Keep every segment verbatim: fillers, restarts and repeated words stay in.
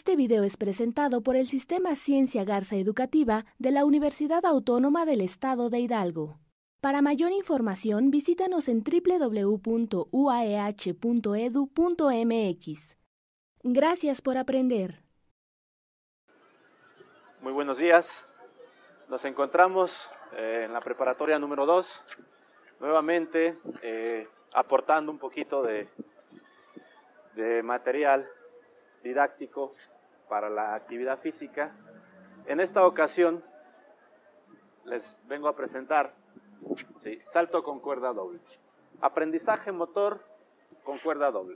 Este video es presentado por el Sistema Ciencia Garza Educativa de la Universidad Autónoma del Estado de Hidalgo. Para mayor información, visítanos en doble u doble u doble u punto u a e hache punto e d u punto m x. Gracias por aprender. Muy buenos días. Nos encontramos eh, en la preparatoria número dos, nuevamente eh, aportando un poquito de, de material didáctico para la actividad física. En esta ocasión les vengo a presentar sí, salto con cuerda doble, aprendizaje motor con cuerda doble.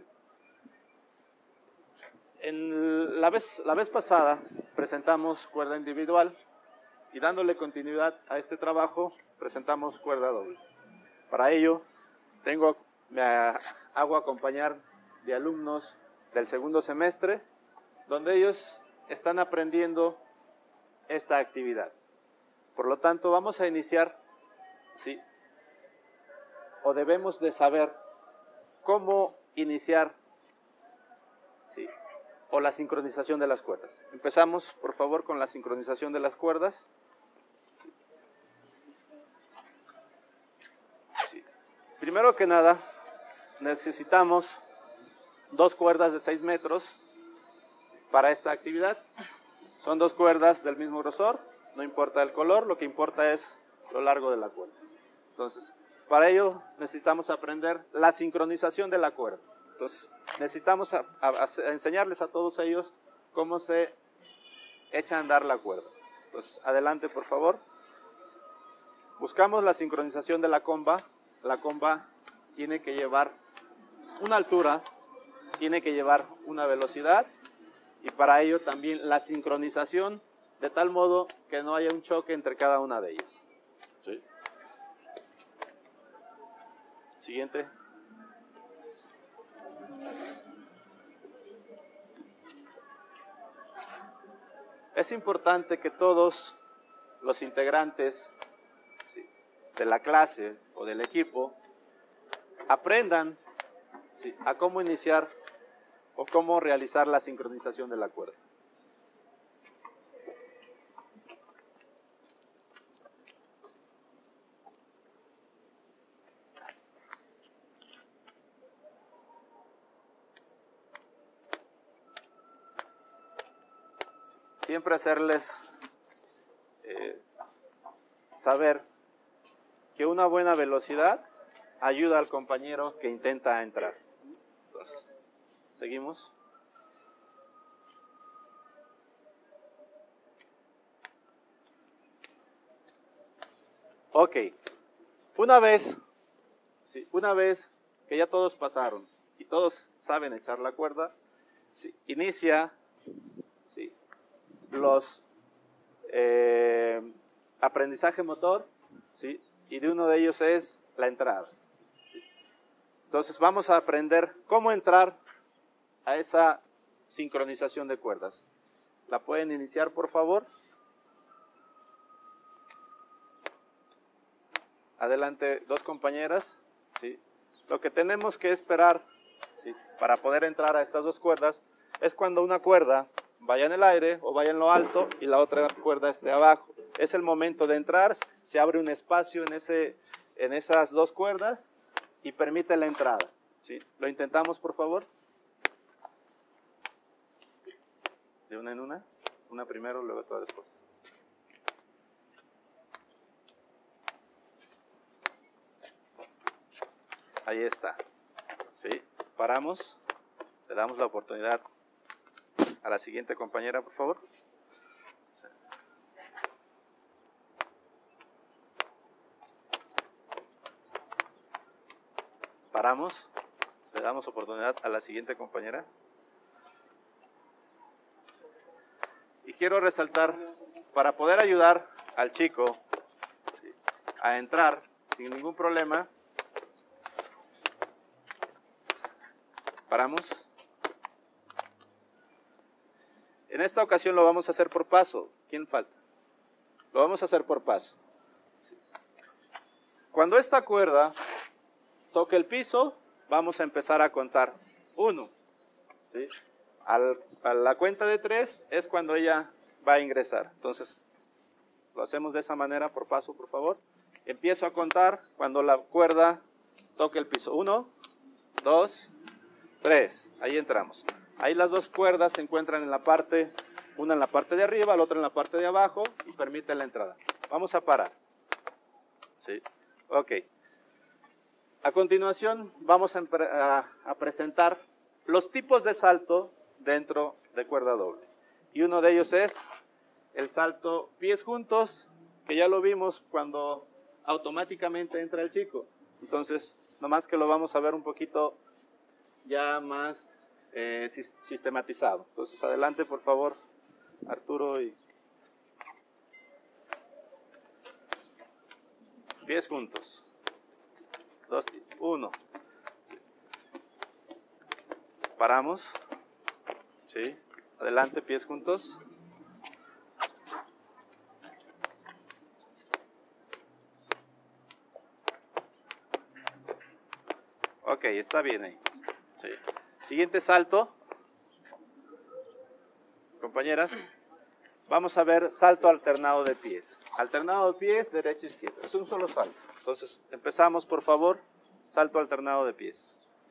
En la vez, la vez pasada presentamos cuerda individual y dándole continuidad a este trabajo presentamos cuerda doble. Para ello tengo, me hago acompañar de alumnos del segundo semestre, donde ellos están aprendiendo esta actividad. Por lo tanto, vamos a iniciar, ¿sí? O debemos de saber cómo iniciar, ¿sí? O la sincronización de las cuerdas. Empezamos, por favor, con la sincronización de las cuerdas. Sí. Primero que nada, necesitamos dos cuerdas de seis metros para esta actividad. Son dos cuerdas del mismo grosor, no importa el color, lo que importa es lo largo de la cuerda. Entonces, para ello necesitamos aprender la sincronización de la cuerda. Entonces, necesitamos a, a, a enseñarles a todos ellos cómo se echa a andar la cuerda. Entonces, adelante por favor. Buscamos la sincronización de la comba. La comba tiene que llevar una altura, tiene que llevar una velocidad y para ello también la sincronización de tal modo que no haya un choque entre cada una de ellas. ¿Sí? Siguiente. Es importante que todos los integrantes ¿sí? de la clase o del equipo aprendan ¿sí? a cómo iniciar o cómo realizar la sincronización de la cuerda. Siempre hacerles eh, saber que una buena velocidad ayuda al compañero que intenta entrar. Entonces, seguimos. Ok, una vez, sí, una vez que ya todos pasaron y todos saben echar la cuerda, sí, inicia sí, los eh, aprendizaje motor, sí, y de uno de ellos es la entrada. Sí. Entonces vamos a aprender cómo entrar a esa sincronización de cuerdas. ¿La pueden iniciar, por favor? Adelante, dos compañeras. ¿Sí? Lo que tenemos que esperar ¿sí? para poder entrar a estas dos cuerdas es cuando una cuerda vaya en el aire o vaya en lo alto y la otra cuerda esté abajo. Es el momento de entrar, se abre un espacio en, ese, en esas dos cuerdas y permite la entrada. ¿Sí? ¿Lo intentamos, por favor? De una en una. Una primero, luego otra después. Ahí está. ¿Sí? Paramos. Le damos la oportunidad a la siguiente compañera, por favor. Sí. Paramos. Le damos oportunidad a la siguiente compañera. Y quiero resaltar, para poder ayudar al chico ¿sí? a entrar sin ningún problema, paramos. En esta ocasión lo vamos a hacer por paso. ¿Quién falta? Lo vamos a hacer por paso. ¿Sí? Cuando esta cuerda toque el piso, vamos a empezar a contar. Uno. ¿Sí? Al, a la cuenta de tres es cuando ella va a ingresar. Entonces, lo hacemos de esa manera por paso, por favor. Empiezo a contar cuando la cuerda toque el piso. Uno, dos, tres. Ahí entramos. Ahí las dos cuerdas se encuentran en la parte, una en la parte de arriba, la otra en la parte de abajo y permite la entrada. Vamos a parar. Sí. Ok. A continuación vamos a, a, a presentar los tipos de salto dentro de cuerda doble. Y uno de ellos es el salto pies juntos, que ya lo vimos cuando automáticamente entra el chico. Entonces, nomás que lo vamos a ver un poquito ya más eh, sistematizado. Entonces, adelante, por favor, Arturo. Y pies juntos. Dos, uno. Paramos. Sí. Adelante, pies juntos. Ok, está bien ahí. Sí. Siguiente salto. Compañeras, vamos a ver salto alternado de pies. Alternado de pies, derecha, izquierda. Es un solo salto. Entonces, empezamos, por favor. Salto alternado de pies.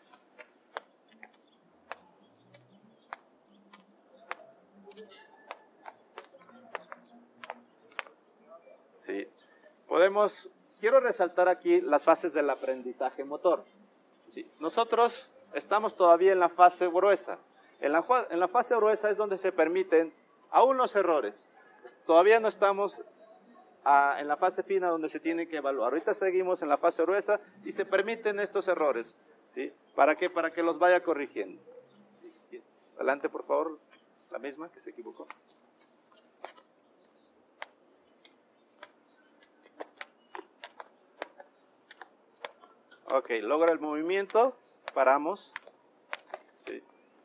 Sí. Podemos, quiero resaltar aquí las fases del aprendizaje motor. Sí. Nosotros estamos todavía en la fase gruesa. En la, en la fase gruesa es donde se permiten aún los errores. Todavía no estamos a, en la fase fina donde se tiene que evaluar. Ahorita seguimos en la fase gruesa y se permiten estos errores. ¿Sí? ¿Para qué? Para que los vaya corrigiendo. Sí. Adelante, por favor, la misma que se equivocó. Ok, logra el movimiento, paramos. Sí.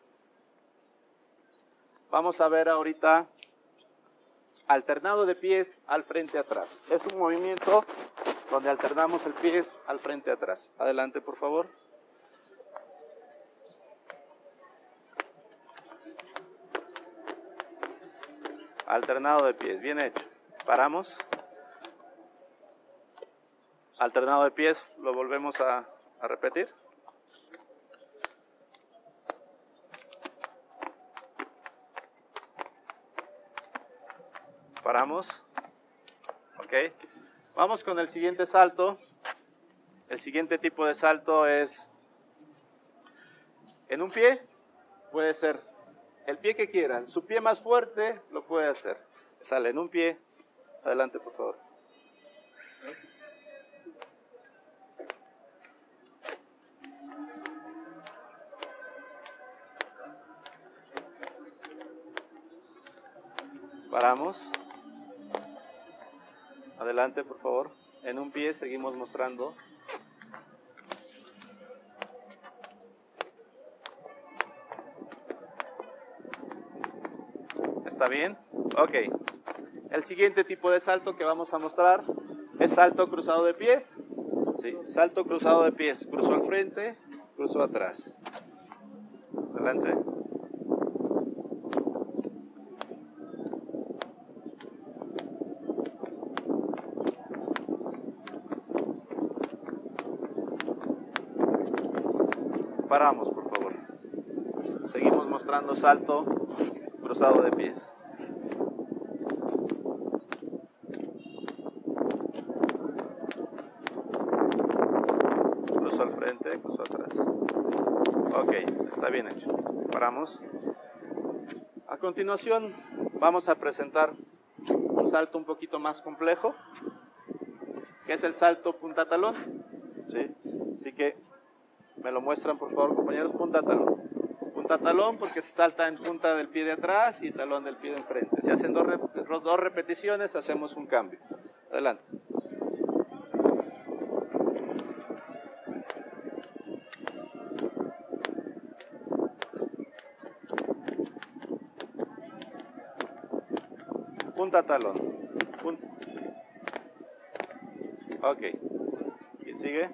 Vamos a ver ahorita alternado de pies al frente atrás. Es un movimiento donde alternamos el pie al frente atrás. Adelante, por favor. Alternado de pies, bien hecho. Paramos. Alternado de pies, lo volvemos a, a repetir. Paramos. Ok. Vamos con el siguiente salto. El siguiente tipo de salto es en un pie. Puede ser el pie que quieran. Su pie más fuerte lo puede hacer. Sale en un pie. Adelante, por favor. Paramos. Adelante, por favor. En un pie seguimos mostrando. ¿Está bien? Ok. El siguiente tipo de salto que vamos a mostrar es salto cruzado de pies. Sí, salto cruzado de pies. Cruzó al frente, cruzó atrás. Adelante. Paramos, por favor. Seguimos mostrando salto cruzado de pies. Cruzó al frente, cruzó atrás. Ok, está bien hecho. Paramos. A continuación vamos a presentar un salto un poquito más complejo, que es el salto punta talón. ¿Sí? Así que me lo muestran, por favor, compañeros. Punta talón. Punta talón porque se salta en punta del pie de atrás y talón del pie de enfrente. Si hacen dos, rep dos repeticiones, hacemos un cambio. Adelante. Punta talón. Punta. Ok. ¿Quién sigue?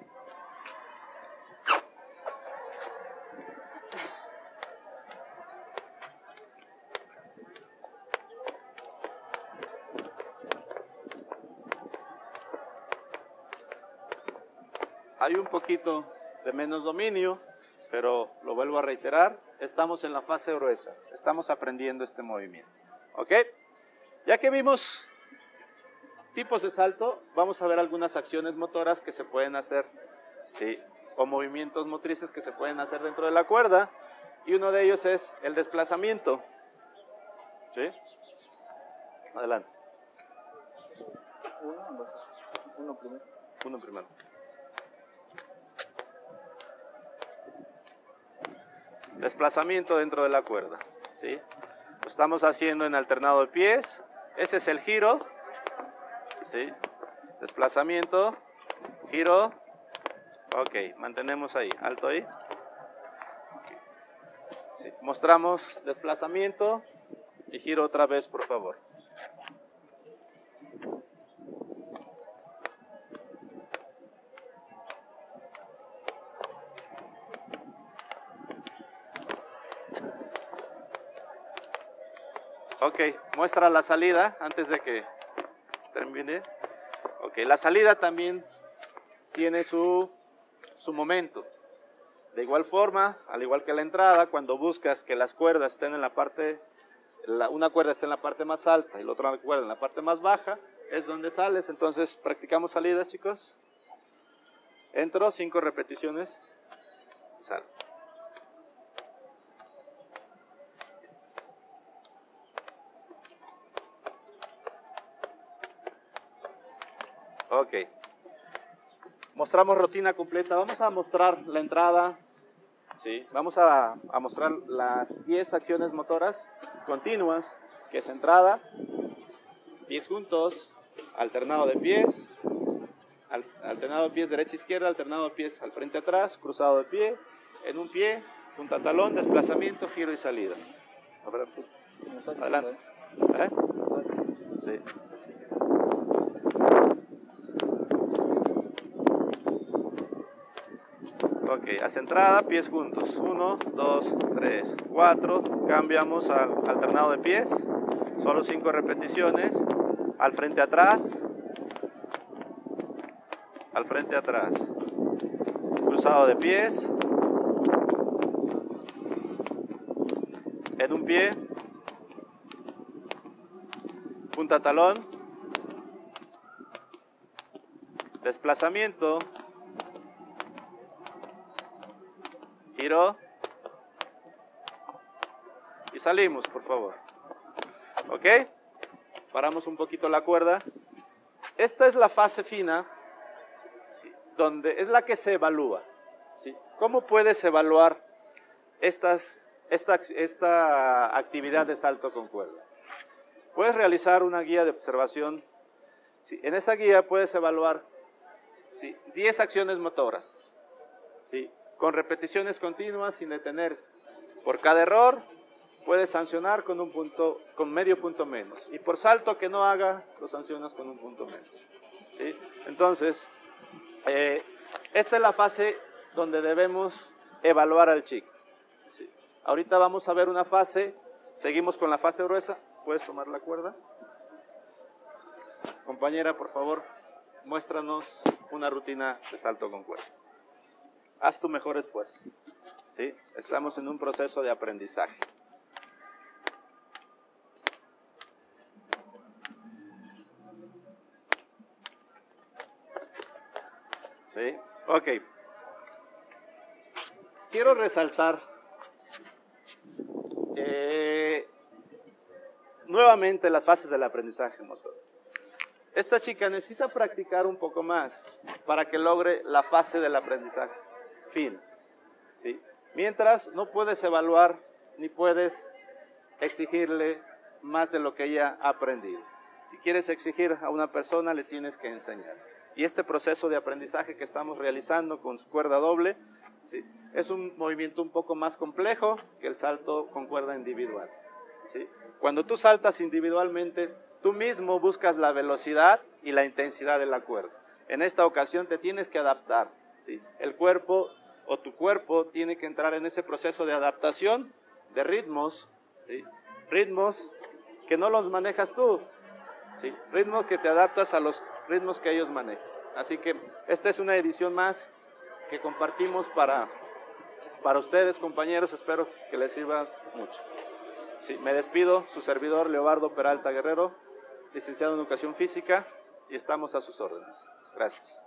hay un poquito de menos dominio, pero lo vuelvo a reiterar, estamos en la fase gruesa, estamos aprendiendo este movimiento. ¿Ok? Ya que vimos tipos de salto, vamos a ver algunas acciones motoras que se pueden hacer, ¿sí? O movimientos motrices que se pueden hacer dentro de la cuerda, y uno de ellos es el desplazamiento. ¿Sí? Adelante. Uno, dos, uno primero. Uno primero. Desplazamiento dentro de la cuerda. ¿Sí? Lo estamos haciendo en alternado de pies. Ese es el giro. ¿Sí? Desplazamiento, giro. Ok, mantenemos ahí, alto ahí. Sí. Mostramos desplazamiento y giro otra vez, por favor. Ok, muestra la salida antes de que termine. Ok, la salida también tiene su, su momento. De igual forma, al igual que la entrada, cuando buscas que las cuerdas estén en la parte, la, una cuerda esté en la parte más alta y la otra cuerda en la parte más baja, es donde sales. Entonces, practicamos salidas, chicos. Entro, cinco repeticiones, salgo. Ok. Mostramos rutina completa. Vamos a mostrar la entrada. ¿Sí? Vamos a, a mostrar las diez acciones motoras continuas, que es entrada, pies juntos, alternado de pies, al, alternado de pies derecha-izquierda, alternado de pies al frente-atrás, cruzado de pie, en un pie, punta talón, desplazamiento, giro y salida. Adelante. ¿Eh? Sí. Ok, hacia entrada, pies juntos. uno, dos, tres, cuatro. Cambiamos al alternado de pies. Solo cinco repeticiones. Al frente atrás. Al frente atrás. Cruzado de pies. En un pie. Punta talón. Desplazamiento. Giro y salimos, por favor. ¿Ok? Paramos un poquito la cuerda. Esta es la fase fina, ¿sí? Donde es la que se evalúa, ¿sí? ¿Cómo puedes evaluar estas, esta, esta actividad de salto con cuerda? Puedes realizar una guía de observación. ¿Sí? En esa guía puedes evaluar, ¿sí?, diez acciones motoras, ¿sí?, con repeticiones continuas sin detenerse. Por cada error puedes sancionar con un punto, con medio punto menos. Y por salto que no haga, lo sancionas con un punto menos. ¿Sí? Entonces, eh, esta es la fase donde debemos evaluar al chico. ¿Sí? Ahorita vamos a ver una fase, seguimos con la fase gruesa. ¿Puedes tomar la cuerda? Compañera, por favor, muéstranos una rutina de salto con cuerda. Haz tu mejor esfuerzo. ¿Sí? Estamos en un proceso de aprendizaje. ¿Sí? Ok. Quiero resaltar eh, nuevamente las fases del aprendizaje motor. Esta chica necesita practicar un poco más para que logre la fase del aprendizaje fin. ¿Sí? Mientras no puedes evaluar ni puedes exigirle más de lo que ella ha aprendido. Si quieres exigir a una persona, le tienes que enseñar. Y este proceso de aprendizaje que estamos realizando con su cuerda doble, ¿sí?, es un movimiento un poco más complejo que el salto con cuerda individual. ¿Sí? Cuando tú saltas individualmente, tú mismo buscas la velocidad y la intensidad de la cuerda. En esta ocasión te tienes que adaptar. ¿Sí? El cuerpo o tu cuerpo tiene que entrar en ese proceso de adaptación de ritmos, ¿sí?, ritmos que no los manejas tú, ¿sí?, ritmos que te adaptas a los ritmos que ellos manejan. Así que esta es una edición más que compartimos para, para ustedes, compañeros. Espero que les sirva mucho. Sí, me despido, su servidor Leobardo Peralta Guerrero, licenciado en Educación Física, y estamos a sus órdenes. Gracias.